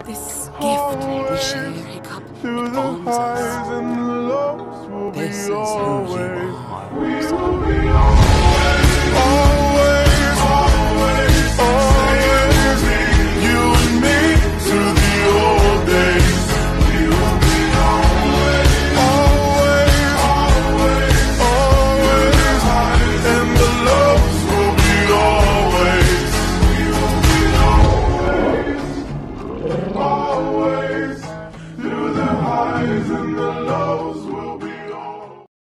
This gift we share, Hiccup, it bonds us. This is who you